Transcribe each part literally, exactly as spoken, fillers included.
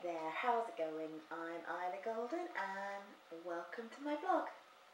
there, how's it going? I'm Isla Golden and welcome to my vlog.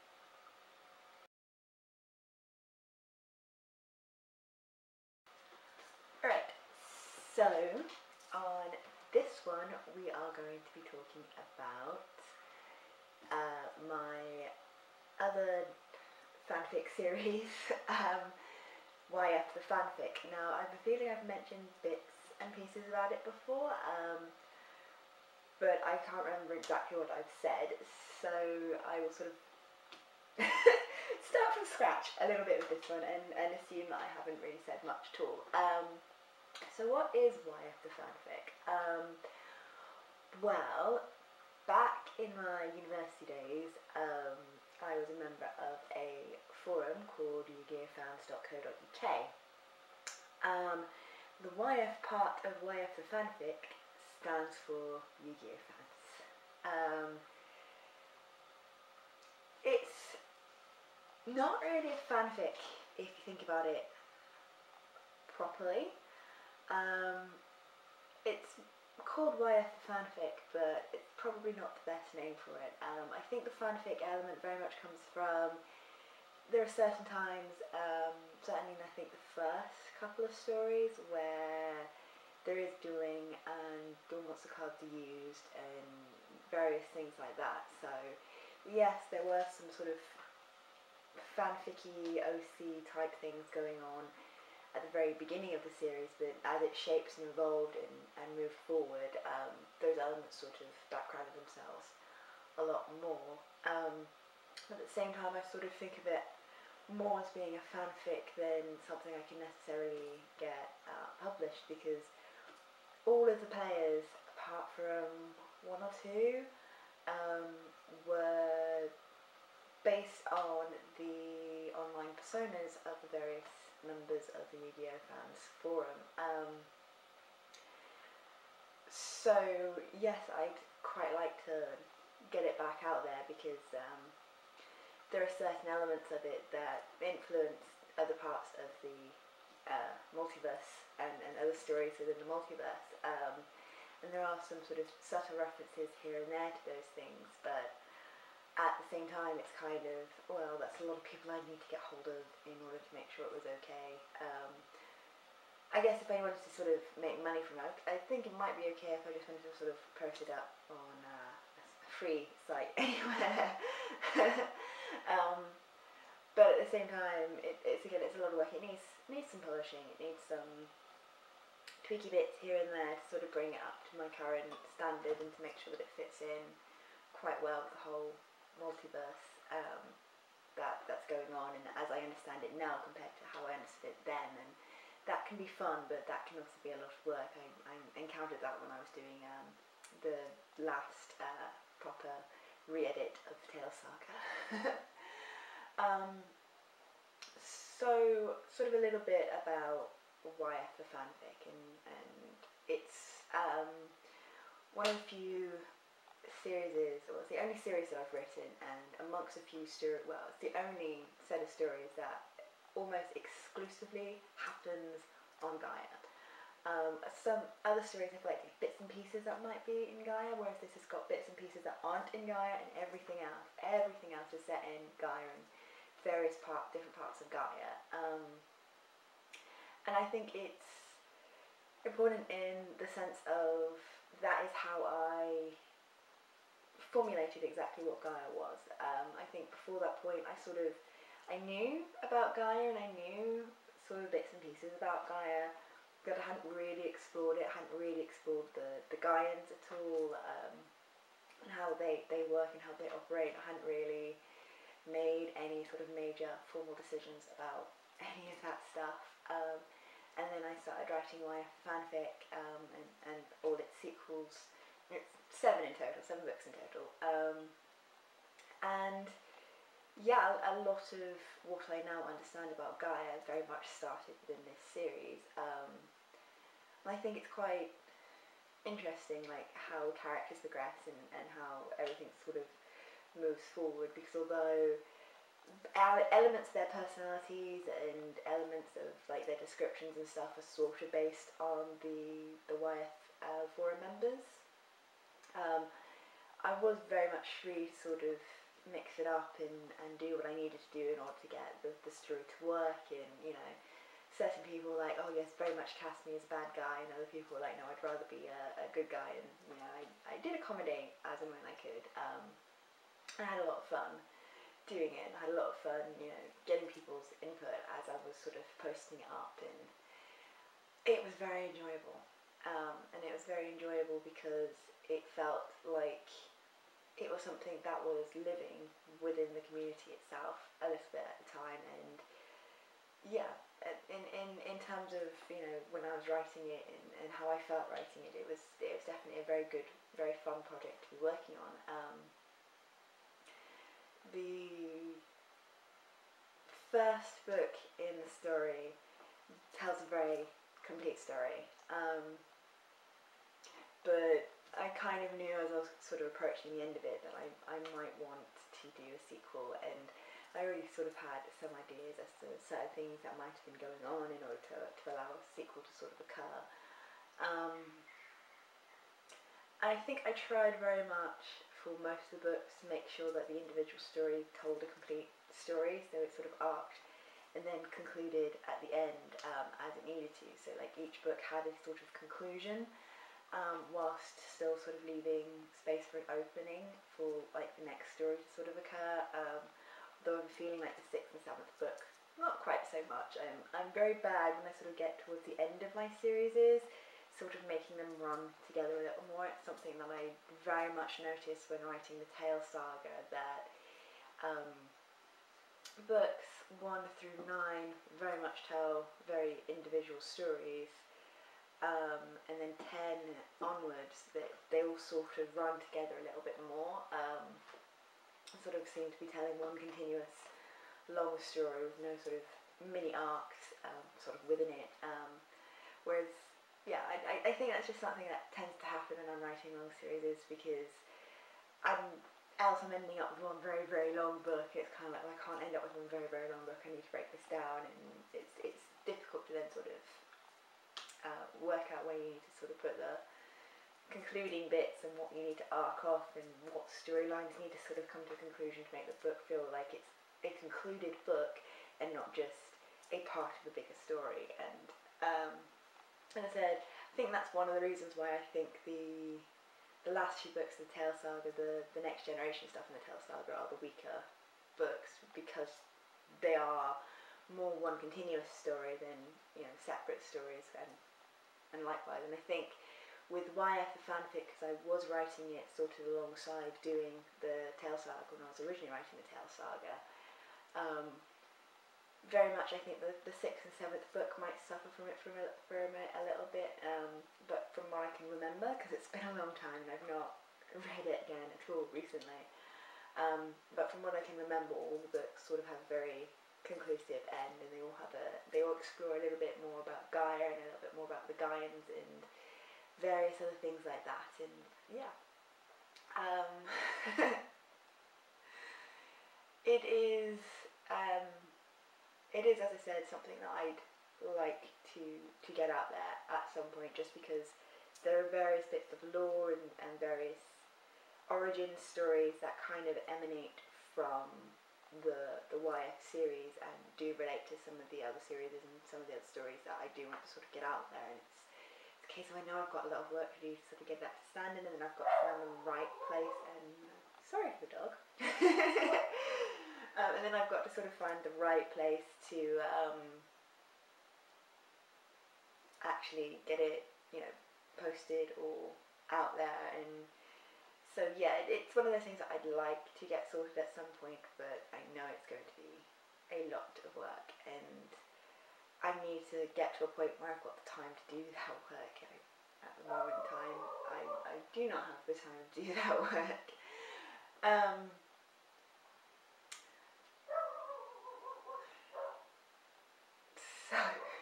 Alright, so on this one we are going to be talking about uh, my other fanfic series, um, Y F the Fanfic. Now I have a feeling I've mentioned bits and pieces about it before, um, but I can't remember exactly what I've said, so I will sort of start from scratch a little bit with this one and, and assume that I haven't really said much at all. Um, so what is Y F the Fanfic? Um, well, back in my university days, um, I was a member of a forum called yu gi oh fans dot co dot U K. Um, the Y F part of Y F the Fanfic stands for Yu-Gi-Oh fans. Um, it's not really a fanfic if you think about it properly. Um, it's called Y F the Fanfic, but it's probably not the best name for it. Um, I think the fanfic element very much comes from, there are certain times, um, certainly I think the first couple of stories, where there is dueling and dual monster cards are used and various things like that. So yes, there were some sort of fanficky O C type things going on at the very beginning of the series, but as it shapes and evolved and, and moved forward, um, those elements sort of backgrounded themselves a lot more. Um, at the same time, I sort of think of it more as being a fanfic than something I can necessarily get uh, published, because all of the players, apart from one or two, um, were based on the online personas of the various members of the Yu-Gi-Oh fans forum. Um, so yes, I'd quite like to get it back out there, because um, there are certain elements of it that influence other parts of the uh, multiverse and, and other stories within the multiverse. Um, and there are some sort of subtle references here and there to those things, but at the same time it's kind of, well, that's a lot of people I need to get hold of in order to make sure it was okay. Um, I guess if I wanted to sort of make money from it, I think it might be okay if I just wanted to sort of post it up on uh, a free site anywhere. um, but at the same time, it, it's again, it's a lot of work. It needs needs some polishing. It needs some tweaky bits here and there to sort of bring it up to my current standard and to make sure that it fits in quite well with the whole multiverse um, that that's going on, and as I understand it now compared to how I understood it then. And that can be fun, but that can also be a lot of work. I, I encountered that when I was doing um, the last uh, proper re-edit of Tale Saga. um, so, sort of a little bit about Y F the Fanfic, and, and it's um, one of the few series, well, it's the only series that I've written, and amongst a few stories, well, it's the only set of stories that almost exclusively happens on Gaia. Um, some other stories have like bits and pieces that might be in Gaia, whereas this has got bits and pieces that aren't in Gaia, and everything else, everything else is set in Gaia and various part, different parts of Gaia. Um, and I think it's important in the sense of that is how I formulated exactly what Gaia was. Um, I think before that point I sort of, I knew about Gaia and I knew sort of bits and pieces about Gaia, but I hadn't really explored it, I hadn't really explored the, the Gaians at all, um, and how they, they work and how they operate. I hadn't really made any sort of major formal decisions about any of that stuff. Um, and then I started writing Y F fanfic um, and, and all its sequels. It's seven in total, seven books in total. Um, and yeah, a, a lot of what I now understand about Gaia very much started within this series. Um, and I think it's quite interesting, like how characters progress and, and how everything sort of moves forward, because although elements of their personalities and elements of like their descriptions and stuff are sort of based on the the Y F uh, forum members, I was very much free to sort of mix it up and, and do what I needed to do in order to get the, the story to work. And, you know, certain people were like, oh yes, very much cast me as a bad guy, and other people were like, no, I'd rather be a, a good guy. And, you know, I, I did accommodate as and when I could. Um, I had a lot of fun doing it, and I had a lot of fun, you know, getting people's input as I was sort of posting it up, and it was very enjoyable. Um, and it was very enjoyable because it felt like it was something that was living within the community itself a little bit at the time. And yeah, in, in, in terms of, you know, when I was writing it and, and how I felt writing it, it was, it was definitely a very good, very fun project to be working on. Um, the first book in the story tells a very complete story, um, but I kind of knew as I was sort of approaching the end of it that I, I might want to do a sequel, and I already sort of had some ideas as to certain things that might have been going on in order to, to allow a sequel to sort of occur. Um, I think I tried very much for most of the books to make sure that the individual story told a complete story, so it sort of arced and then concluded at the end um, as it needed to. So like each book had a sort of conclusion, um, whilst still sort of leaving space for an opening for like the next story to sort of occur. Um, though I'm feeling like the sixth and seventh book, not quite so much. I'm, I'm very bad when I sort of get towards the end of my series, sort of making them run together a little more. It's something that I very much noticed when writing the Tale Saga, that um, books one through nine very much tell very individual stories, um, and then ten onwards, that they all sort of run together a little bit more, um, sort of seem to be telling one continuous long story with no sort of mini arcs um, sort of within it, um, whereas yeah, I, I think that's just something that tends to happen when I'm writing long series, because I'm else I'm ending up with one very, very long book. It's kind of like, well, I can't end up with one very, very long book. I need to break this down, and it's it's difficult to then sort of uh, work out where you need to sort of put the concluding bits and what you need to arc off and what storylines need to sort of come to a conclusion to make the book feel like it's a concluded book and not just a part of the bigger story. And um, as I said, I think that's one of the reasons why I think the the last few books of the Tale Saga, the, the Next Generation stuff in the Tale Saga, are the weaker books, because they are more one continuous story than, you know, separate stories, and and likewise. And I think with Y F the fanfic, because I was writing it sort of alongside doing the Tale Saga when I was originally writing the Tale Saga, um, very much I think the, the sixth and seventh book might suffer from it from a, from a, a little bit, um, but from what I can remember, because it's been a long time and I've not read it again at all recently, um, but from what I can remember, all the books sort of have a very conclusive end, and they all have a, they all explore a little bit more about Gaia and a little bit more about the Gaians and various other things like that. And yeah, um, it is um, it is, as I said, something that I'd like to to get out there at some point, just because there are various bits of lore and, and various origin stories that kind of emanate from the the Y F series and do relate to some of the other series and some of the other stories that I do want to sort of get out there. And it's, it's a case of, I know I've got a lot of work to do to sort of get that to stand in, and then I've got to find the right place, and uh, sorry for the dog. Um, and then I've got to sort of find the right place to um, actually get it, you know, posted or out there. And so yeah, it, it's one of those things that I'd like to get sorted at some point, but I know it's going to be a lot of work, and I need to get to a point where I've got the time to do that work. I, at the moment in time, I, I do not have the time to do that work. Um, So,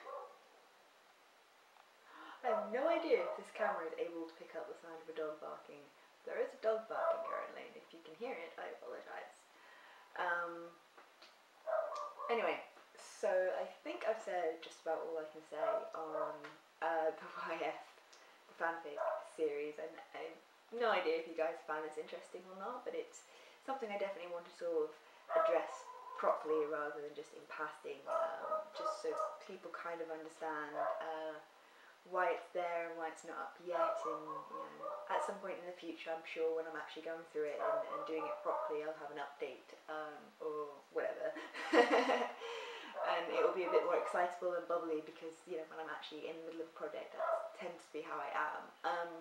I have no idea if this camera is able to pick up the sound of a dog barking. There is a dog barking currently, and if you can hear it, I apologise. Um, anyway, so I think I've said just about all I can say on uh, the Y F, the fanfic series, and I, no idea if you guys find this interesting or not, but it's something I definitely want to sort of address properly rather than just in passing, um, just so people kind of understand uh, why it's there and why it's not up yet, and you know, at some point in the future, I'm sure when I'm actually going through it and, and doing it properly, I'll have an update um, or whatever. And it will be a bit more excitable and bubbly because, you know, when I'm actually in the middle of a project, that tends to be how I am. Um,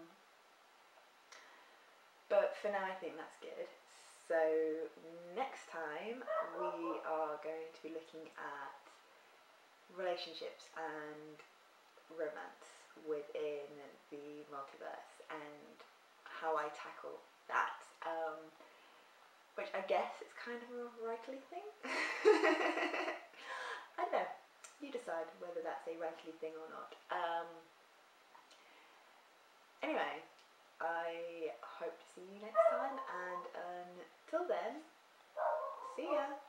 but for now, I think that's good. So next time we are going to be looking at relationships and romance within the multiverse and how I tackle that, um, which I guess is kind of a writerly thing. I don't know, you decide whether that's a writerly thing or not. Um, anyway, I hope to see you next time, and until then, see ya!